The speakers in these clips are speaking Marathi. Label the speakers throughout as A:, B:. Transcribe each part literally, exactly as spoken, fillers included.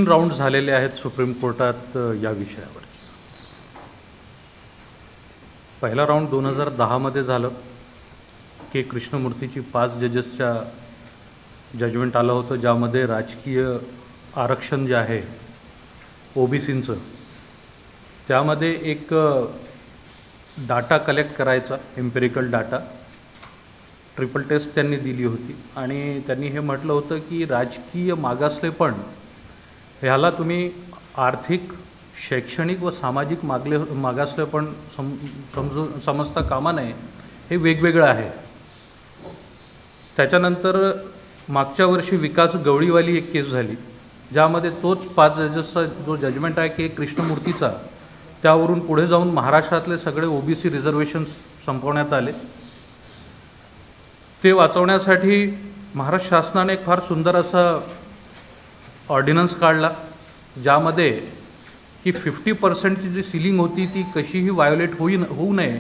A: तीन राऊंड झालेले आहेत सुप्रीम कोर्टात या विषयावर. पहिला राऊंड दोन हजार दहामध्ये झालं. के कृष्णमूर्तीची पाच जजेसच्या जजमेंट आलं होतं, ज्यामध्ये राजकीय आरक्षण जे आहे ओबीसींचं, त्यामध्ये एक डाटा कलेक्ट करायचा, एम्पिरिकल डाटा, ट्रिपल टेस्ट त्यांनी दिली होती आणि त्यांनी हे म्हटलं होतं की राजकीय मागासलेपण ह्याला तुम्ही आर्थिक, शैक्षणिक व सामाजिक मागले मागासलेपण सम समजू समजता कामा नये, हे वेगवेगळं आहे. त्याच्यानंतर मागच्या वर्षी विकास गवळीवाली एक केस झाली, ज्यामध्ये तोच पाच जजेसचा जो जजमेंट आहे की कृष्णमूर्तीचा, त्यावरून पुढे जाऊन महाराष्ट्रातले सगळे ओबीसी रिझर्वेशन्स संपवण्यात आले. ते वाचवण्यासाठी महाराष्ट्र शासनाने एक फार सुंदर असा ऑर्डिनन्स काढला, ज्यामध्ये की फिफ्टी पर्सेंटची जी सिलिंग होती ती कशीही व्हायोलेट होई होऊ नये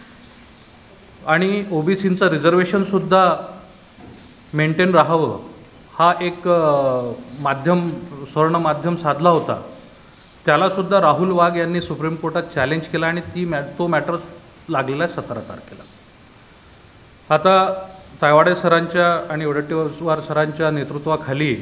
A: आणि ओबीसींचं रिझर्वेशनसुद्धा मेंटेन राहावं, हा एक माध्यम स्वर्ण माध्यम साधला होता. त्यालासुद्धा राहुल वाघ यांनी सुप्रीम कोर्टात चॅलेंज केला आणि ती मॅ तो मॅटर लागलेला आहे सतरा तारखेला. आता तायवाडे सरांच्या आणि वडेट्टीवार सरांच्या नेतृत्वाखाली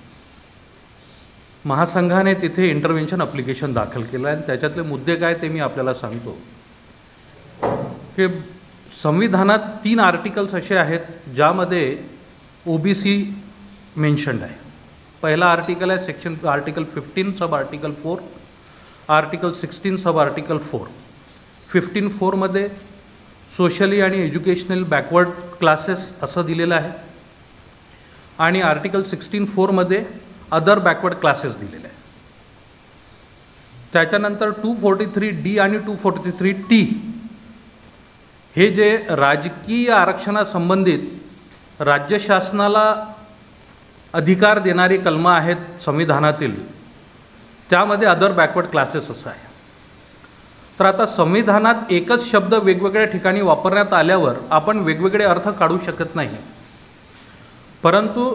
A: महासंघाने तिथे इंटरव्हेन्शन ॲप्लिकेशन दाखल केलं आणि त्याच्यातले मुद्दे काय ते मी आपल्याला सांगतो. की संविधानात तीन आर्टिकल्स असे आहेत ज्यामध्ये ओबीसी मेन्शन्ड आहे. पहिला आर्टिकल आहे section article fifteen sub article four, article sixteen sub article four. Fifteen फोरमध्ये सोशली आणि एज्युकेशनल बॅकवर्ड क्लासेस असं दिलेलं आहे आणि आर्टिकल सिक्स्टीन फोरमध्ये अदर बॅकवर्ड क्लासेस दिलेले आहे. त्याच्यानंतर टू फोर्टी थ्री डी आणि टू फोर्टी थ्री टी हे जे राजकीय आरक्षणासंबंधित राज्य शासनाला अधिकार देणारी कलमं आहेत संविधानातील, त्यामध्ये अदर बॅकवर्ड क्लासेस असं आहे. तर आता संविधानात एकच शब्द वेगवेगळ्या ठिकाणी वापरण्यात आल्यावर आपण वेगवेगळे अर्थ काढू शकत नाही. परंतु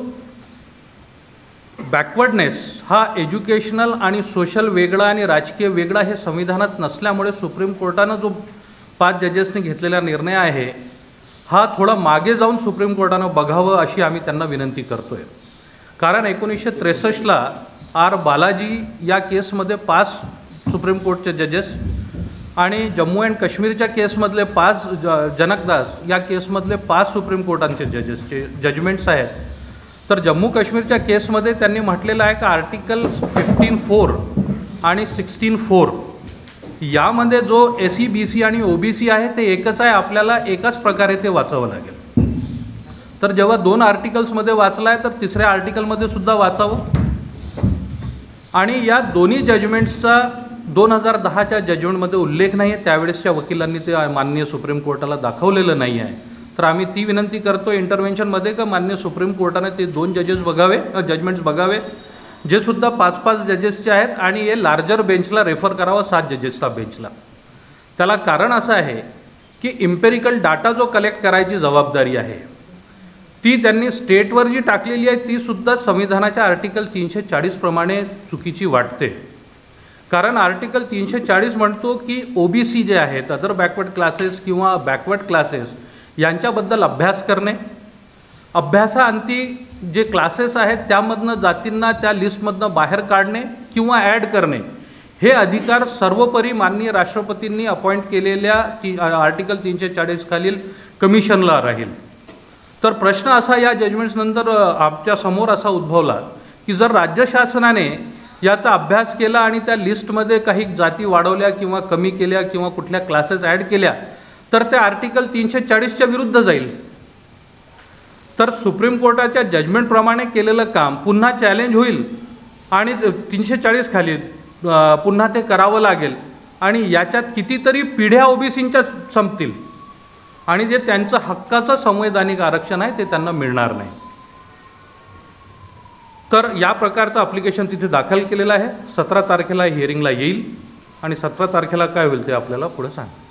A: बॅकवर्डनेस हा एज्युकेशनल आणि सोशल वेगळा आणि राजकीय वेगळा हे संविधानात नसल्यामुळे सुप्रीम कोर्टानं जो पाच जजेसने घेतलेला निर्णय आहे हा थोडा मागे जाऊन सुप्रीम कोर्टानं बघावं अशी आम्ही त्यांना विनंती करतो आहे. कारण एकोणीसशे त्रेसष्टला आर बालाजी या केसमध्ये पाच सुप्रीम कोर्टचे जजेस आणि जम्मू अँड काश्मीरच्या केसमधले पाच ज जनकदास या केसमधले पाच सुप्रीम कोर्टांचे जजेसचे जजमेंट्स आहेत. तर जम्मू काश्मीरच्या केसमध्ये त्यांनी म्हटलेलं आहे की आर्टिकल फिफ्टीन फोर आणि सिक्स्टीन फोर यामध्ये जो एस सी बी सी आणि ओ बी सी आहे ते एकच आहे, आपल्याला एकाच प्रकारे ते वाचावं लागेल. तर जेव्हा दोन आर्टिकल्समध्ये वाचला आहे तर तिसऱ्या आर्टिकलमध्ये सुद्धा वाचावं. आणि या दोन्ही जजमेंट्सचा दोन हजार दहाच्या जजमेंटमध्ये उल्लेख नाही आहे, त्यावेळेसच्या वकिलांनी ते माननीय सुप्रीम कोर्टाला दाखवलेलं नाही आहे. तर आम्ही ती विनंती करतो इंटरव्हेन्शनमध्ये का माननीय सुप्रीम कोर्टाने ते दोन जजेस बघावे, जजमेंट्स बघावे जे सुद्धा पाच पाच जजेसचे आहेत आणि हे लार्जर बेंचला रेफर करावं, सात जजेसचा बेंचला. त्याला कारण असं आहे की इम्पेरिकल डाटा जो कलेक्ट करायची जबाबदारी आहे ती त्यांनी स्टेटवर जी टाकलेली आहे ती सुद्धा संविधानाच्या आर्टिकल तीनशे चाळीसप्रमाणे चुकीची वाटते. कारण आर्टिकल तीनशे चाळीस म्हणतो की ओबीसी जे आहेत, अदर बॅकवर्ड क्लासेस किंवा बॅकवर्ड क्लासेस, यांच्याबद्दल अभ्यास करणे, अभ्यासाअंती जे क्लासेस आहेत त्यामधनं जातींना त्या लिस्टमधनं बाहेर काढणे किंवा ॲड करणे, हे अधिकार सर्वोपरी माननीय राष्ट्रपतींनी अपॉइंट केलेल्या ती आर्टिकल तीनशे चाळीस खालील कमिशनला राहील. तर प्रश्न असा या जजमेंट्सनंतर आमच्यासमोर असा उद्भवला की जर राज्य शासनाने याचा अभ्यास केला आणि त्या लिस्टमध्ये काही जाती वाढवल्या किंवा कमी केल्या किंवा कुठल्या क्लासेस ॲड केल्या तर त्या आर्टिकल तीनशे चाळीसच्या विरुद्ध जाईल. तर सुप्रीम कोर्टाच्या जजमेंटप्रमाणे केलेलं काम पुन्हा चॅलेंज होईल आणि तीनशे चाळीस खाली पुन्हा ते करावं लागेल आणि याच्यात कितीतरी पिढ्या ओबीसींच्या संपतील आणि जे त्यांचं हक्काचं संवैधानिक आरक्षण आहे ते त्यांना मिळणार नाही. तर या प्रकारचं ॲप्लिकेशन तिथे दाखल केलेलं आहे. सतरा तारखेला हिअरिंगला येईल आणि सतरा तारखेला काय होईल ते आपल्याला पुढे सांग.